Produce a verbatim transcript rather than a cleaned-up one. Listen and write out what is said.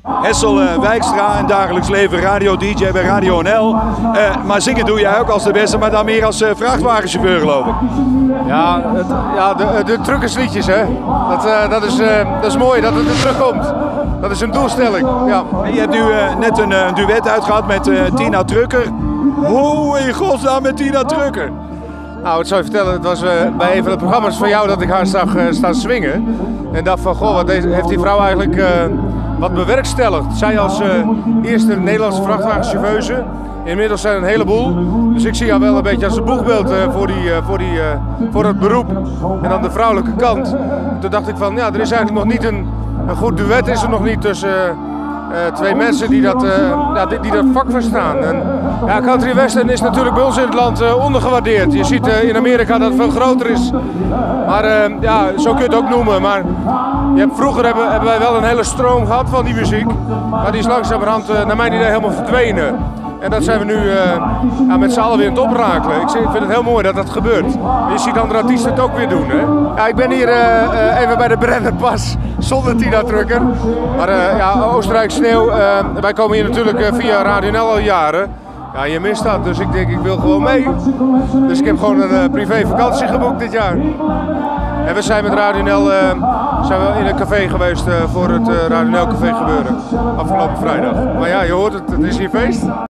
Hessel uh, Wijkstra, in dagelijks leven radio-D J bij Radio N L. Uh, maar zingen doe jij ook als de beste, maar dan meer als uh, vrachtwagenchauffeur geloof ik. Ja, het, ja de, de truckersliedjes hè. Dat, uh, dat, is, uh, dat is mooi dat het er terugkomt. Dat is een doelstelling. Ja. En je hebt nu uh, net een, een duet uitgehad met uh, Tina Trucker. Hoe in godsnaam met Tina Trucker? Nou, wat zou je vertellen, het was uh, bij een van de programma's van jou dat ik haar zag uh, staan swingen. En dacht van, goh, wat deze, heeft die vrouw eigenlijk uh, wat bewerkstelligd. Zij als uh, eerste Nederlandse vrachtwagenchauffeuse. Inmiddels zijn er een heleboel. Dus ik zie haar wel een beetje als een boegbeeld uh, voor, die, uh, voor, die, uh, voor het beroep. En dan de vrouwelijke kant. En toen dacht ik van, ja, er is eigenlijk nog niet een, een goed duet is er nog niet tussen uh, uh, twee mensen die dat, uh, ja, die, die dat vak verstaan. En, ja, country western is natuurlijk bij ons in het land uh, ondergewaardeerd. Je ziet uh, in Amerika dat het veel groter is. Maar uh, ja, zo kun je het ook noemen. Maar je hebt, vroeger hebben, hebben wij wel een hele stroom gehad van die muziek. Maar die is langzamerhand uh, naar mijn idee helemaal verdwenen. En dat zijn we nu uh, ja, met z'n allen weer aan het oprakelen. Ik vind het heel mooi dat dat gebeurt. Je ziet andere artiesten het ook weer doen. Hè? Ja, ik ben hier uh, uh, even bij de Brennerpas zonder Tina Trucker. Maar uh, ja, Oostenrijk sneeuw. Uh, wij komen hier natuurlijk uh, via Radio N L al jaren. Ja, je mist dat, dus ik denk ik wil gewoon mee. Dus ik heb gewoon een uh, privé vakantie geboekt dit jaar. En we zijn met Radio N L uh, zijn we in een café geweest uh, voor het uh, Radio N L Café gebeuren. Afgelopen vrijdag. Maar ja, je hoort het, het is hier feest.